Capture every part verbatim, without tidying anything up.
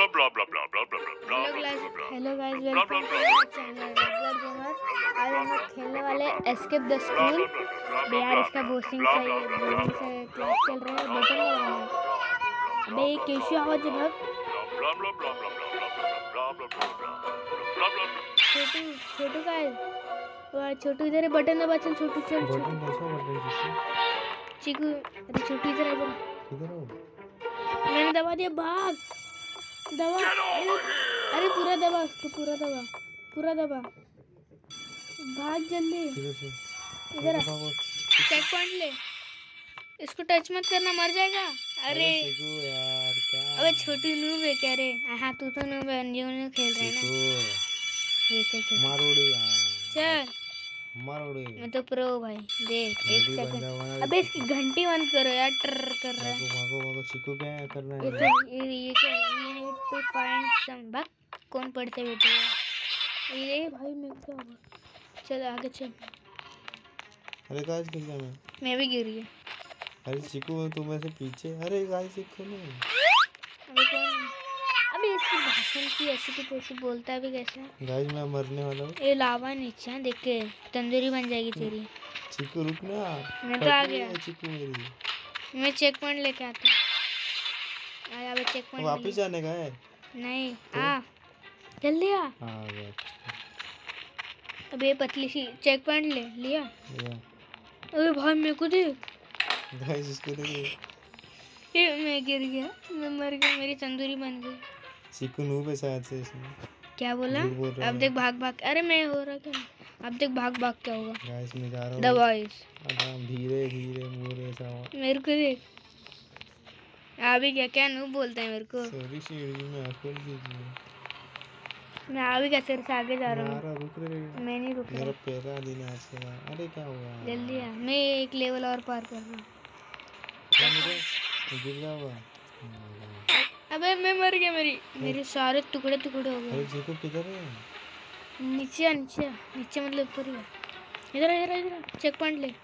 Hello guys, welcome to my channel regular gamer. आज हम लोग खेलने वाले एस्केप द स्कूल। यार इसका बोसिंग सही है, बोरिंग से क्लास चल रहा है, बटन दबाना है। अबे ये कैसी आवाज है भाग। छोटू छोटू का है वो, छोटू इधर है, बटन दबा। चल छोटू, चल बटन कैसा बटन चीकू, अरे छोटू इधर इधर किधर हो? मैंने दबा दिया, भाग दबा। अरे अरे पूरा दबा उसको, पूरा दबा, पूरा दबा, भाग जल्दी। इधर आ, चेक पॉइंट ले, इसको टच मत करना, मर जाएगा। अरे यार क्या, अबे छोटू नूब है क्या रे? हाँ तू तो नूब है, अन्य ने खेल रहे हैं ना। ये चल छोटू, मारोड़ी चल मारोड़ी। मैं तो प्रो भाई। देख एक सेकंड, अबे इसकी घंटी बंद करो यार, ट्र कर रहा है। भागो भागो, चिकू क्या है करना है? ये तो ये ये क्या, we need to find some bug. कौन पढ़ते बैठे हैं ये भाई? मैं क्या हुआ? चल आगे चल। अरे गाइस गिर गया मैं मैं भी गिर गया। अरे चिकू तुम ऐसे पीछे। अरे गाइस चिकू ने, अबे कौन? अबे इसकी भाषण की ऐसी की तैसी बोलता है भी कैसे? गाइस मैं मरने वाला हूँ। ये लावा नीचे है, देख के तंदूरी बन जाएगी तेरी। चिकू रुक ना, मैं तो आ गया। चिकू मेरी। मैं चेक पॉइंट लेके आता हूँ। आया बे, चेक पॉइंट वापस जाने का है? नहीं तो? आ जल्दी आ। हाँ गया। अब ये पतली सी चेक पॉइंट ले लिया। लिया। अरे भाई मेरे को देख गाइस इसको देखो, ये मैं गिर गया, मैं मर गया, मेरी तंदूरी बन गई। चिकू नूब है शायद से इसमें। क्या बोला? बोल अब देख भाग भाग, अरे मैं हो रहा क्या? अब देख भाग भाग क्या होगा। गाइस मैं जा रहा हूँ। दवाइस धीरे धीरे मुरे सा। मेरे को देख अभी क्या क्या नू बोलते हैं मेरे को। सॉरी सीढ़ी में खोल दीजिए। मैं अभी क्या तेरे से आगे जा रहा हूँ। रुक रहे, मैं नहीं रुक मेरा रहा। पैरा दिन आज से। अरे क्या हुआ? जल्दी आ, मैं एक लेवल और पार कर रहा हूँ। क्या मुझे गिर गया हुआ? अबे मैं मर गया, मेरी मेरे सारे टुकड़े टुकड़े हो गए। अरे जीको किधर है? नीचे आ, नीचे आ, नीचे मतलब ऊपर ही है। इधर इधर इधर चेक पॉइंट ले।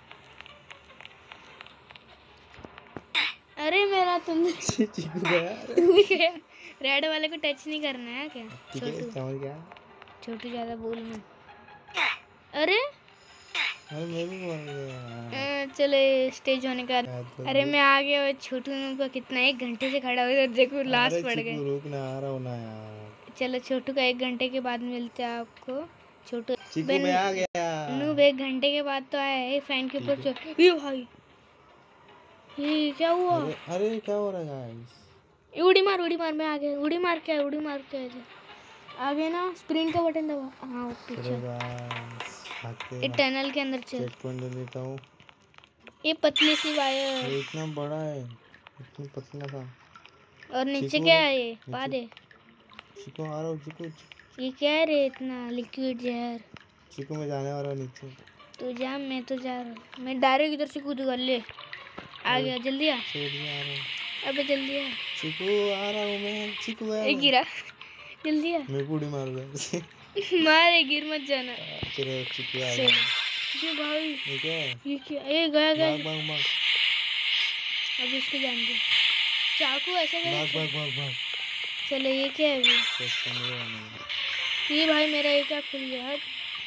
अरे मेरा तुम चिकू गया। तू भी गया। रेड वाले को टच नहीं करना है क्या? ठीक है समझ गया। छोटू ज्यादा बोल मत। अरे अरे मैं भी मर गया। चले स्टेज होने का। अरे मैं आ गया। छोटू का कितना, एक घंटे से खड़ा हुआ, देखो लास्ट पड़ गए। रुक ना, आ रहा हूं ना यार। चलो छोटू का एक घंटे के बाद मिलते हैं आपको। छोटू चिकू मैं आ गया। नूब एक घंटे के बाद तो आया है। फैन के ऊपर चढ़। ये भाई ये क्या हुआ? अरे, अरे क्या हो रहा है गाइस? उड़ी मार, उड़ी मार, मैं आ गया। उड़ी मार क्या, उड़ी मार क्या है? आगे ना स्प्रिंट का बटन दबा। हाँ पीछे ये टनल के अंदर चल। चेक पॉइंट ले लेता हूँ। ये पतली सी वायर, ये इतना बड़ा है, इतना पतला सा। और नीचे क्या है ये? पा दे। चिकू आ रहा हूँ। चिकू ये क्या है रे, इतना लिक्विड जहर? चिकू मैं जाने वाला हूँ नीचे। तू जा, मैं तो जा रहा हूँ। मैं डायरेक्ट इधर से कूद कर ले। आ गया, जल्दी आ। अबे जल्दी आ। चिकू आ रहा हूँ मैं। चिकू ए गिरा, जल्दी आ। मैं बूढ़ी मारूंगा। मारे, गिर मत जाना। चलो चिकू आ गया। ये भाई ये क्या है? ये क्या? ए गया गया। भाग भाग भाग। अब इसको जान दे। चाकू ऐसा कर। भाग भाग भाग भाग। चलो ये क्या है अभी? ये भाई मेरा ये क्या खुल गया?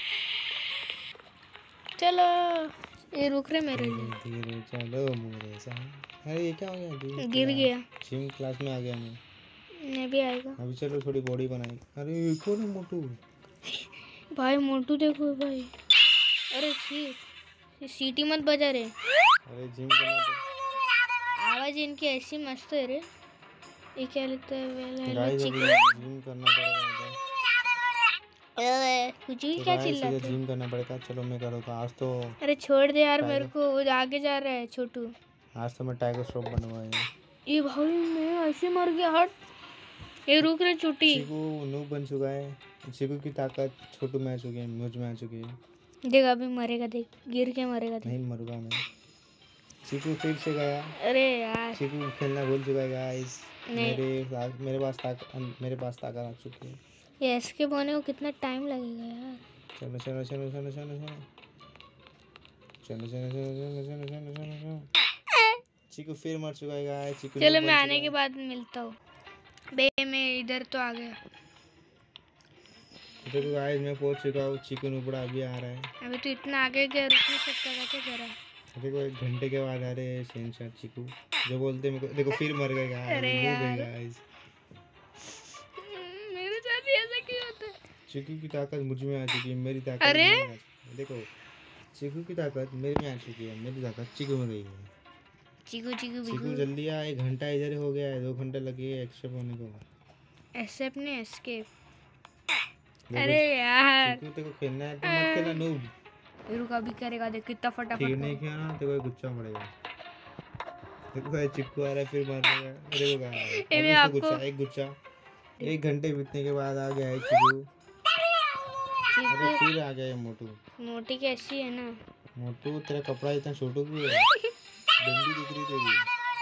चलो ये रुक रहे मेरे लिए। धीरे चलो मोरे साथ। अरे ये क्या हो गया? गिर गया। जिम क्लास में आ गया मैं। मैं भी आएगा अभी चलो थोड़ी बॉडी बनाई। अरे ये कौन है मोटू? भाई मोटू देखो भाई। अरे सी सीटी मत बजा रे। अरे जिम करना पड़ेगा। आवाज इनकी ऐसी मस्त है रे। ये क्या लिखता है? गाइस अभी जिम करना पड़ेगा। कुछ भी क्या चिल्लाते हैं? जिम करना पड़ेगा। चलो मैं करूँगा आज तो। अरे छोड़ दे यार मेरे को, वो आगे जा रहा है छोटू। आज तो मैं टाइगर श्रॉफ बनवाया। ये भाई मैं ऐसे मर गया। हट, ये रुक रे छोटी। चिकू नूब बन चुका है। चिकू की ताकत छोटू में आ चुकी है, मुझ में आ चुकी है। देख अभी मरेगा, देख गिर के मरेगा। नहीं मरूंगा मैं। चिकू फिर से गया। अरे यार चिकू खेलना भूल चुका है गाइस। मेरे मेरे पास ताकत मेरे पास ताकत आ चुकी है। ये एस्केप होने को कितना टाइम लगेगा यार? चलो चलो चलो चलो चलो चलो चलो चलो चलो चलो चलो चलो चलो चलो। चिकू फिर मर चुका है गाइस। चिकू चलो मैं आने के बाद मिलता हूँ। बे मैं इधर तो आ गया। देखो गाइस मैं पहुंच चुका हूँ, चिकन उपड़ा अभी आ रहा है। अभी तो इतना आगे गया, रुक नहीं सकता था क्या जरा। देखो एक घंटे के बाद आ रहे हैं शेनशाह चिकू जो बोलते मेरे को। देखो फिर मर गए अरे गाइस, यार गाइस मेरे साथ ही ऐसा क्यों होता है? चिकू की ताकत मुझ में आ चुकी है, मेरी ताकत अरे नहीं आ चुकी है। देखो चिकू की ताकत मेरे में आ चुकी है, मेरी ताकत चिकू में गई है। चिकू चिकू चिकू बिकू जल्दी आ, एक घंटा इधर हो गया है, दो घंटे लगे एक्सेप्ट होने को। एस्केप ने एस्केप। देखो, अरे यार चिकू तेरे को खेलना है तो मत खेलना नूब। रुक अभी करेगा, देख कितना फटाफट ठीक नहीं करेगा। किया ना तेरे को गुस्सा पड़ेगा। देखो ये चिक्कू आ रहा है फिर मार देगा। अरे वो गया, ए, अभी मैं उसको आपको गुस्सा, एक गुस्सा एक घंटे बीतने के बाद आ गया है चिक्कू। अरे चिकू फिर आ गया है मोटू। मोटी कैसी है ना? मोटू तेरा कपड़ा इतना छोटू क्यों है? डंडी दिख रही तेरी।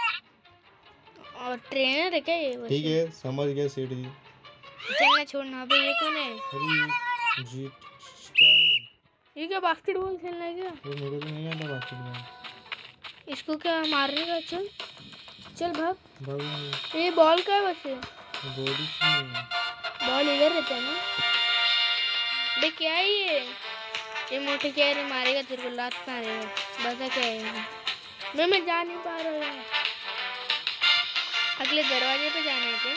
और ट्रेनर है क्या ये वैसे? ठीक है समझ गया सेठ जी। चलना छोड़ना। अबे ये कौन है? अरे जी क्या है ये क्या बास्केटबॉल खेलना है क्या? ये? मेरे को तो नहीं आता बास्केटबॉल। इसको क्या मारने का? चल चल भाग। भागो ये बॉल का है वैसे? बॉडी नहीं। बॉल इधर रहता है ना? बे क्या है ये? ये मोटे क्या है? मारेगा तेरे को, लात मारेगा। बता क्या है ये? मैं मैं जा नहीं पा रहा हूँ। अगले दरवाजे पे जाना है क्या?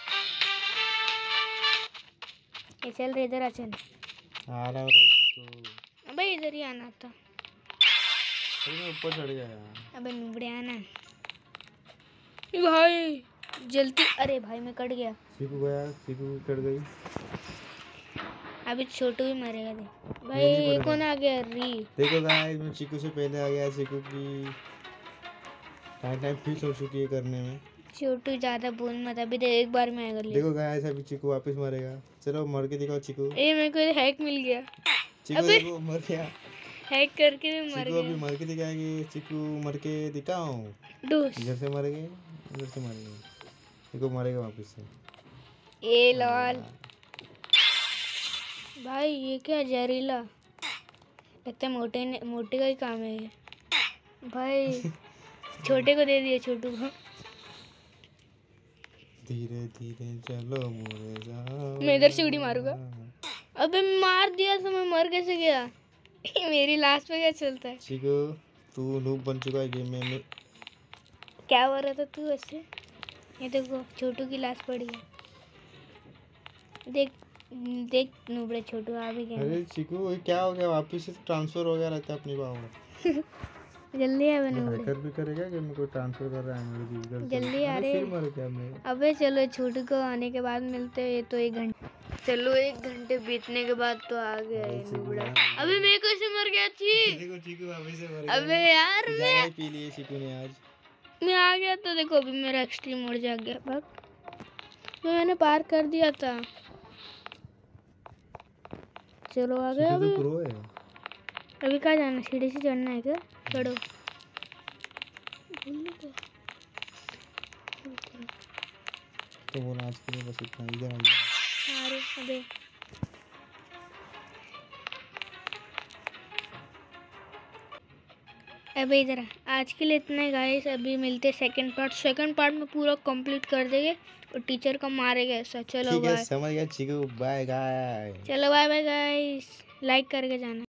ये चल रे इधर आ, चल। आ रहा है चिक्कू। अबे इधर ही आना था। अरे मैं ऊपर चढ़ गया यार। अबे नुबड़े आना। ए भाई जल्दी। अरे भाई मैं कट गया। चिक्कू गया, चिक्कू चढ़ गई। अभी छोटू ही मरेगा। दे भाई नहीं ये पड़ेगा। कौन आ गया? री देखो गाइस मैं चिक्कू से पहले आ गया। चिक्कू की टाइम टाइम फिश हो चुकी है करने में। छोटू ज्यादा बोल मत, अभी तो एक बार में आएगा ले। देखो गाइस अभी चिक्कू वापस मरेगा। चलो मर के दिखाओ चिक्कू। ए मेरे को हैक मिल गया। चिक्कू अबे! देखो मर गया। हैक करके भी मर चिक्कू अभी गया। मर के दिखाएगी। चिक्कू मर के दिखाओ। डूस इधर से मर गए, इधर से मर गए। चिक्कू मरेगा वापस से। ए लाल भाई ये क्या जहरीला लगता है? मोटे ने मोटे का ही काम है ये भाई। छोटे को दे दिया, छोटू को। धीरे धीरे चलो मोरे जाओ। मैं इधर से उड़ी मारूंगा। अबे मार दिया तो मैं मर कैसे गया? मेरी लाश पे क्या चलता है? चिक्कू तू नूब बन चुका है गेम में। मैं क्या हो रहा था तू ऐसे? ये देखो छोटू की लाश पड़ी है। देख देख नुबड़े छोटू आ भी गए। अरे चिक्कू ये क्या हो गया? वापस से ट्रांसफर हो गया रहता है अपनी पावर। जल्दी आ बे नुबड़े। हैकर भी करेगा कि मैं कोई ट्रांसफर कर रहा है मेरे की इधर से। जल्दी आ अरे रे। फिर मर गया मैं। अबे चलो छोटू को आने के बाद मिलते हैं। तो एक घंटे चलो एक घंटे बीतने के बाद तो आ गया है नुबड़ा। अबे मैं कैसे मर गया थी? देखो चिक्कू वापस से मर गया। अबे यार मैं ज़्यादा ही पी लिए चिक्कू ने आज। मैं आ गया तो देखो अभी मेरा एक्सट्रीम मोड जाग गया। भाग तो मैंने पार कर दिया था। चलो आ गया। चिक्कू अभी तो प्रो है। अभी कहाँ जाना? सीढ़ी से चढ़ना है क्या? चढ़ो। तो बोला आज के लिए बस इतना। इधर आ इधर। अरे अबे अबे इधर आ। आज के लिए इतना ही गाइस। अभी मिलते सेकंड पार्ट। सेकंड पार्ट में पूरा कंप्लीट कर देंगे और टीचर को मारेगा ऐसा। चलो ठीक है बाय। समझ गया चिक्कू। Bye guys. चलो बाय बाय गाइस। लाइक करके जाना।